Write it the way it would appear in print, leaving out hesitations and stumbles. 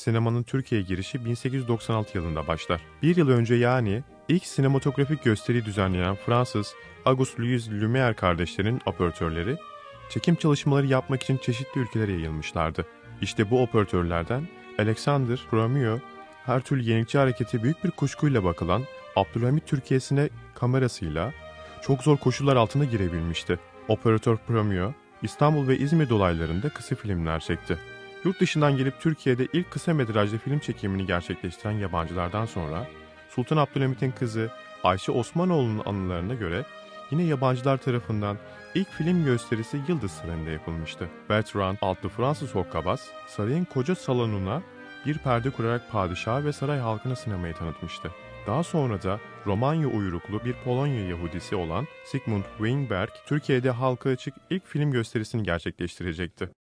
sinemanın Türkiye'ye girişi 1896 yılında başlar. Bir yıl önce yani ilk sinematografik gösteriyi düzenleyen Fransız Auguste-Louis Lumière kardeşlerin operatörleri, çekim çalışmaları yapmak için çeşitli ülkelere yayılmışlardı. İşte bu operatörlerden Alexander Premio, her türlü yenilikçi hareketi büyük bir kuşkuyla bakılan Abdülhamit Türkiye'sine kamerasıyla çok zor koşullar altında girebilmişti. Operatör Premio, İstanbul ve İzmir dolaylarında kısa filmler çekti. Yurt dışından gelip Türkiye'de ilk kısa metrajlı film çekimini gerçekleştiren yabancılardan sonra Sultan Abdülhamit'in kızı Ayşe Osmanoğlu'nun anılarına göre yine yabancılar tarafından ilk film gösterisi Yıldız Sarayı'nda yapılmıştı. Bertrand adlı Fransız hokkabaz sarayın koca salonuna bir perde kurarak padişah ve saray halkına sinemayı tanıtmıştı. Daha sonra da Romanya uyruklu bir Polonya Yahudisi olan Sigmund Weinberg, Türkiye'de halka açık ilk film gösterisini gerçekleştirecekti.